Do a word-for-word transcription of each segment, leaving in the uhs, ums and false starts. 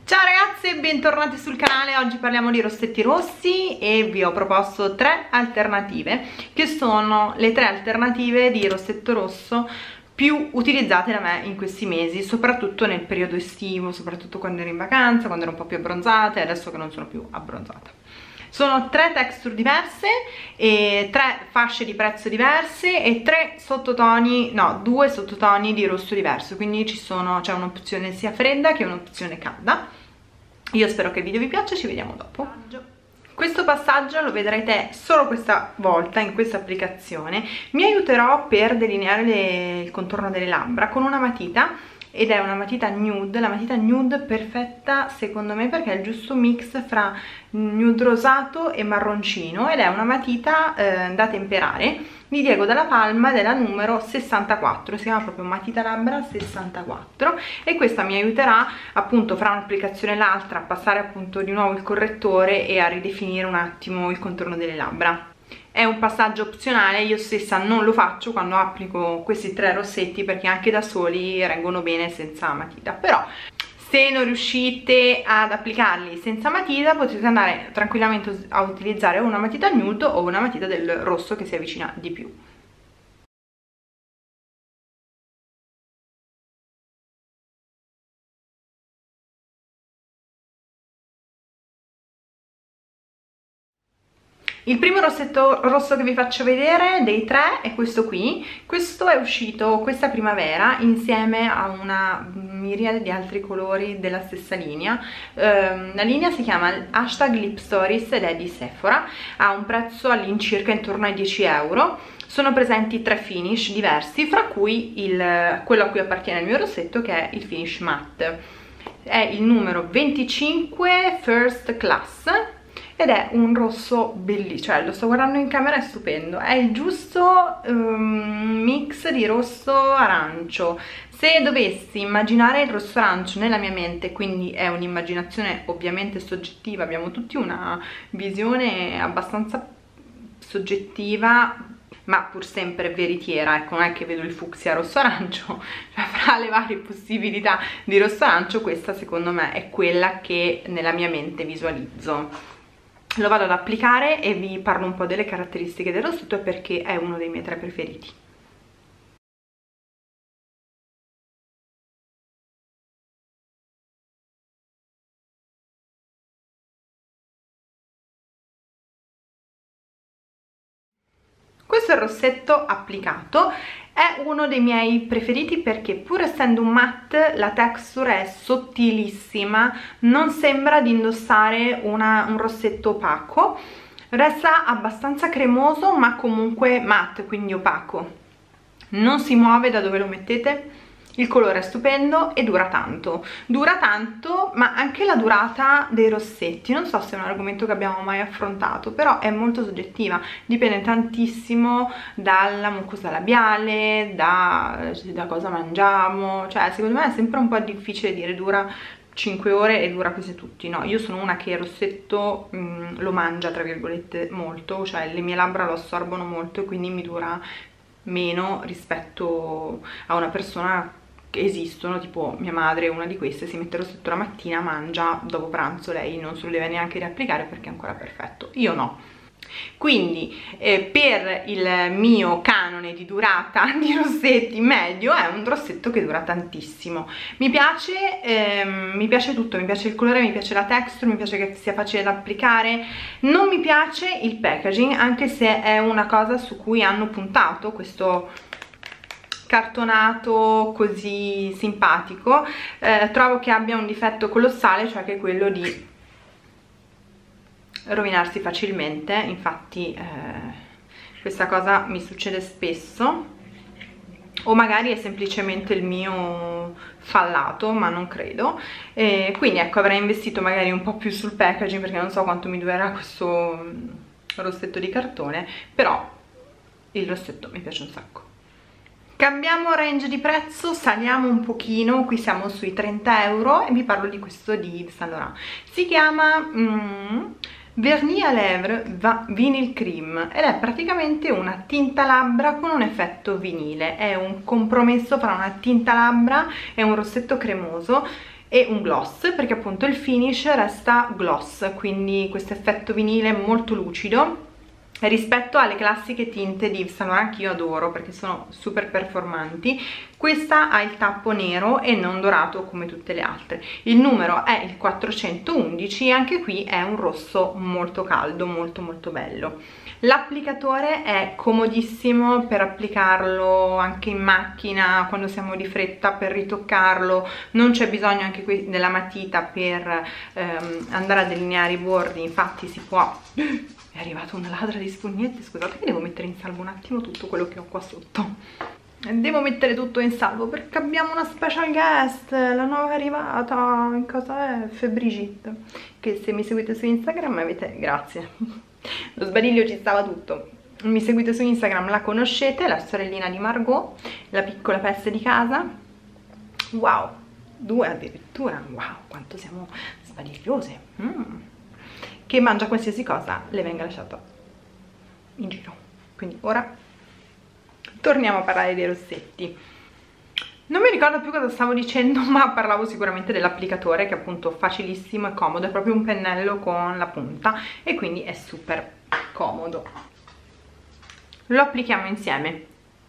Ciao ragazzi e bentornati sul canale. Oggi parliamo di rossetti rossi e vi ho proposto tre alternative che sono le tre alternative di rossetto rosso più utilizzate da me in questi mesi, soprattutto nel periodo estivo, soprattutto quando ero in vacanza, quando ero un po' più abbronzata e adesso che non sono più abbronzata. Sono tre texture diverse, e tre fasce di prezzo diverse e tre sottotoni, no, due sottotoni di rosso diverso, quindi ci sono, c'è un'opzione sia fredda che un'opzione calda. Io spero che il video vi piaccia, ci vediamo dopo. Questo passaggio lo vedrete solo questa volta in questa applicazione. Mi aiuterò per delineare le, il contorno delle labbra con una matita, ed è una matita nude, la matita nude perfetta secondo me perché è il giusto mix fra nude rosato e marroncino, ed è una matita eh, da temperare di Diego Dalla Palma, della numero sessantaquattro, si chiama proprio matita labbra sessantaquattro, e questa mi aiuterà appunto fra un'applicazione e l'altra a passare appunto di nuovo il correttore e a ridefinire un attimo il contorno delle labbra. È un passaggio opzionale, io stessa non lo faccio quando applico questi tre rossetti perché anche da soli reggono bene senza matita, però se non riuscite ad applicarli senza matita potete andare tranquillamente a utilizzare una matita nude o una matita del rosso che si avvicina di più. Il primo rossetto rosso che vi faccio vedere dei tre è questo qui. Questo è uscito questa primavera insieme a una miriade di altri colori della stessa linea. Um, la linea si chiama hashtag Lip Stories ed è di Sephora, ha un prezzo all'incirca intorno ai dieci euro. Sono presenti tre finish diversi, fra cui il, quello a cui appartiene il mio rossetto, che è il finish matte. È il numero venticinque First Class ed è un rosso bellissimo, cioè lo sto guardando in camera, è stupendo, è il giusto um, mix di rosso arancio. Se dovessi immaginare il rosso arancio nella mia mente, quindi è un'immaginazione ovviamente soggettiva, abbiamo tutti una visione abbastanza soggettiva ma pur sempre veritiera, ecco, non è che vedo il fucsia rosso arancio, cioè fra le varie possibilità di rosso arancio questa secondo me è quella che nella mia mente visualizzo. Lo vado ad applicare e vi parlo un po' delle caratteristiche del rossetto perché è uno dei miei tre preferiti. Questo è il rossetto applicato, è uno dei miei preferiti perché pur essendo un matte la texture è sottilissima, non sembra di indossare una, un rossetto opaco, resta abbastanza cremoso ma comunque matte, quindi opaco, non si muove da dove lo mettete. Il colore è stupendo e dura tanto, dura tanto, ma anche la durata dei rossetti, non so se è un argomento che abbiamo mai affrontato, però è molto soggettiva, dipende tantissimo dalla mucosa labiale, da, da cosa mangiamo, cioè secondo me è sempre un po' difficile dire dura cinque ore e dura quasi tutti, no, io sono una che il rossetto mh, lo mangia tra virgolette molto, cioè le mie labbra lo assorbono molto e quindi mi dura meno rispetto a una persona che esistono, tipo mia madre, una di queste, si mette il rossetto la mattina, mangia, dopo pranzo lei non se lo deve neanche riapplicare perché è ancora perfetto, io no. Quindi eh, per il mio canone di durata di rossetti medio è un rossetto che dura tantissimo. Mi piace, ehm, mi piace tutto, mi piace il colore, mi piace la texture, mi piace che sia facile da applicare. Non mi piace il packaging, anche se è una cosa su cui hanno puntato, questo cartonato così simpatico. Eh, trovo che abbia un difetto colossale, cioè che è quello di rovinarsi facilmente. Infatti eh, questa cosa mi succede spesso, o magari è semplicemente il mio fallato, ma non credo. E quindi ecco, avrei investito magari un po' più sul packaging perché non so quanto mi durerà questo rossetto di cartone, però il rossetto mi piace un sacco. Cambiamo range di prezzo, saliamo un pochino, qui siamo sui trenta euro e vi parlo di questo di Yves Saint Laurent. Si chiama mm, Vernis à Lèvres Vinyl Cream ed è praticamente una tinta labbra con un effetto vinile, è un compromesso fra una tinta labbra e un rossetto cremoso. e un gloss, perché appunto il finish resta gloss, quindi questo effetto vinile molto lucido rispetto alle classiche tinte di Yves Saint Laurent che io adoro perché sono super performanti. Questa ha il tappo nero e non dorato come tutte le altre. Il numero è il quattrocentoundici e anche qui è un rosso molto caldo, molto molto bello. L'applicatore è comodissimo per applicarlo anche in macchina quando siamo di fretta, per ritoccarlo, non c'è bisogno anche qui della matita per ehm, andare a delineare i bordi, infatti si può... È arrivata una ladra di spugnette, scusate che devo mettere in salvo un attimo tutto quello che ho qua sotto. Devo mettere tutto in salvo perché abbiamo una special guest, la nuova arrivata, cosa è? Febrigit, che se mi seguite su Instagram avete... grazie, lo sbadiglio ci stava tutto. Mi seguite su Instagram, la conoscete, la sorellina di Margot, la piccola peste di casa. Wow, due addirittura, wow, quanto siamo sbadigliose. Mm. Che mangia qualsiasi cosa le venga lasciata in giro. Quindi ora torniamo a parlare dei rossetti. Non mi ricordo più cosa stavo dicendo, ma parlavo sicuramente dell'applicatore, che è appunto facilissimo e comodo, è proprio un pennello con la punta e quindi è super comodo. Lo applichiamo insieme.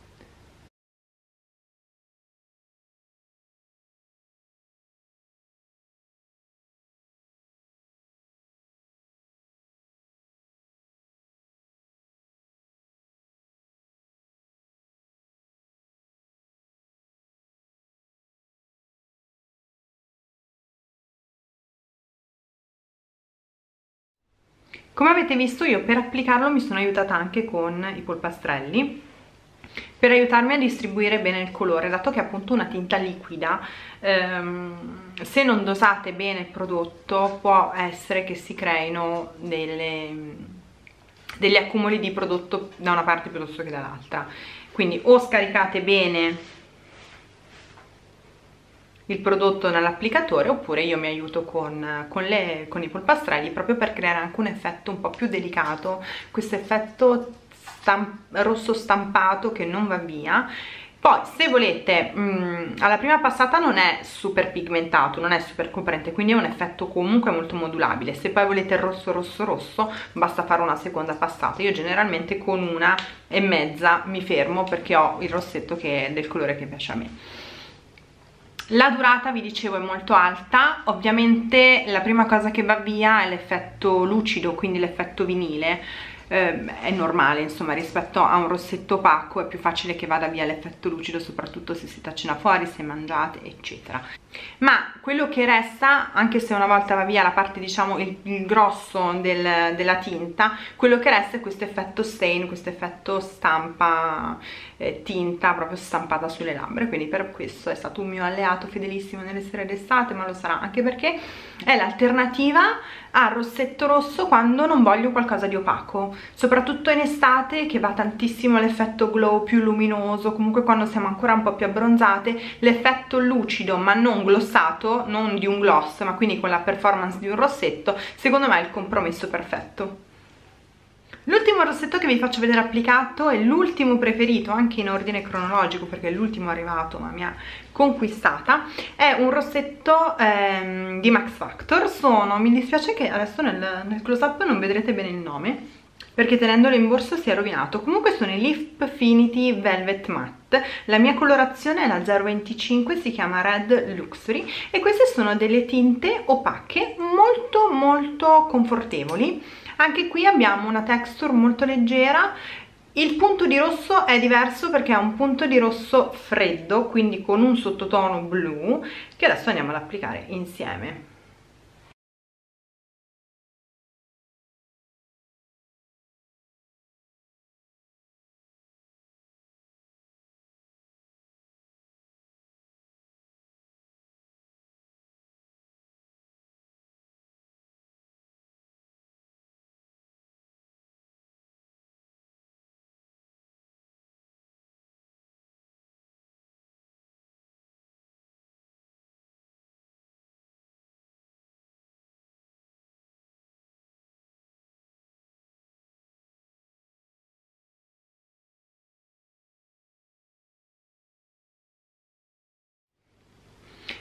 Come avete visto, io per applicarlo mi sono aiutata anche con i polpastrelli per aiutarmi a distribuire bene il colore, dato che è appunto una tinta liquida. Ehm, se non dosate bene il prodotto può essere che si creino delle, degli accumuli di prodotto da una parte piuttosto che dall'altra, quindi o scaricate bene il prodotto nell'applicatore, oppure io mi aiuto con, con, le, con i polpastrelli proprio per creare anche un effetto un po' più delicato, questo effetto stamp rosso stampato che non va via. Poi se volete, mh, alla prima passata non è super pigmentato, non è super coprente, quindi è un effetto comunque molto modulabile. Se poi volete il rosso rosso rosso basta fare una seconda passata. Io generalmente con una e mezza mi fermo perché ho il rossetto che è del colore che piace a me. La durata, vi dicevo, è molto alta. Ovviamente la prima cosa che va via è l'effetto lucido, quindi l'effetto vinile. Eh, è normale, insomma, rispetto a un rossetto opaco è più facile che vada via l'effetto lucido, soprattutto se siete a cena fuori, se mangiate, eccetera. Ma quello che resta, anche se una volta va via la parte, diciamo, il, il grosso del, della tinta, quello che resta è questo effetto stain, questo effetto stampa, eh, tinta proprio stampata sulle labbra. Quindi per questo è stato un mio alleato fedelissimo nelle sere d'estate, ma lo sarà anche perché è l'alternativa al rossetto rosso quando non voglio qualcosa di opaco, soprattutto in estate, che va tantissimo l'effetto glow più luminoso. Comunque quando siamo ancora un po' più abbronzate, l'effetto lucido ma non glossato, non di un gloss ma quindi con la performance di un rossetto, secondo me è il compromesso perfetto. L'ultimo rossetto che vi faccio vedere applicato è l'ultimo preferito, anche in ordine cronologico perché è l'ultimo arrivato ma mi ha conquistata. È un rossetto ehm, di Max Factor. Sono, mi dispiace che adesso nel, nel close up non vedrete bene il nome perché tenendolo in borsa si è rovinato. Comunque sono i Lipfinity Velvet Matte. La mia colorazione è la zero venticinque, si chiama Red Luxury e queste sono delle tinte opache molto molto confortevoli. Anche qui abbiamo una texture molto leggera. Il punto di rosso è diverso perché è un punto di rosso freddo, quindi con un sottotono blu, che adesso andiamo ad applicare insieme.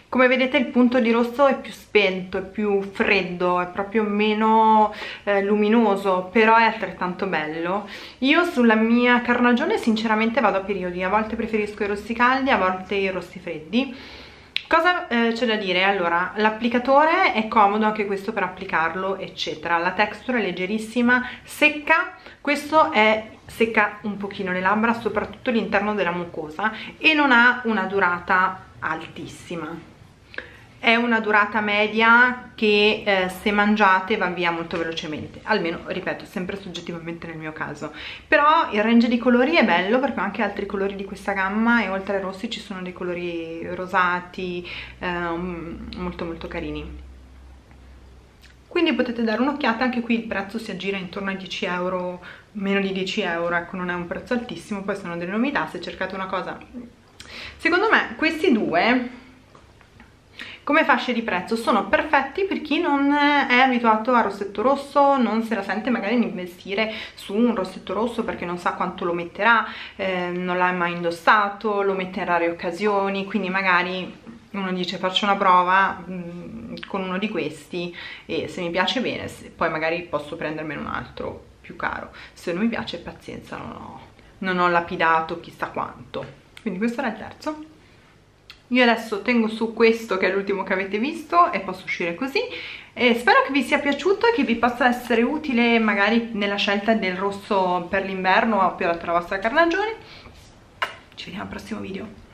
Come vedete il punto di rosso è più spento, è più freddo, è proprio meno eh, luminoso, però è altrettanto bello. Io sulla mia carnagione sinceramente vado a periodi, a volte preferisco i rossi caldi, a volte i rossi freddi. Cosa eh, c'è da dire? Allora, l'applicatore è comodo anche questo per applicarlo, eccetera. La texture è leggerissima, secca, questo è secca un pochino le labbra, soprattutto l'interno della mucosa, e non ha una durata altissima. È una durata media che eh, se mangiate va via molto velocemente, almeno, ripeto, sempre soggettivamente nel mio caso. Però il range di colori è bello perché ho anche altri colori di questa gamma e oltre ai rossi ci sono dei colori rosati eh, molto molto carini. Quindi potete dare un'occhiata, anche qui il prezzo si aggira intorno ai dieci euro, meno di dieci euro, ecco, non è un prezzo altissimo. Poi sono delle novità, se cercate una cosa... Secondo me questi due come fasce di prezzo sono perfetti per chi non è abituato al rossetto rosso, non se la sente magari di investire su un rossetto rosso perché non sa quanto lo metterà, eh, non l'ha mai indossato, lo mette in rare occasioni, quindi magari uno dice faccio una prova mh, con uno di questi e se mi piace bene, se, poi magari posso prendermene un altro più caro, se non mi piace pazienza, non ho, non ho lapidato chissà quanto. Quindi questo era il terzo. Io adesso tengo su questo che è l'ultimo che avete visto e posso uscire così, e spero che vi sia piaciuto e che vi possa essere utile magari nella scelta del rosso per l'inverno o per la vostra carnagione. Ci vediamo al prossimo video.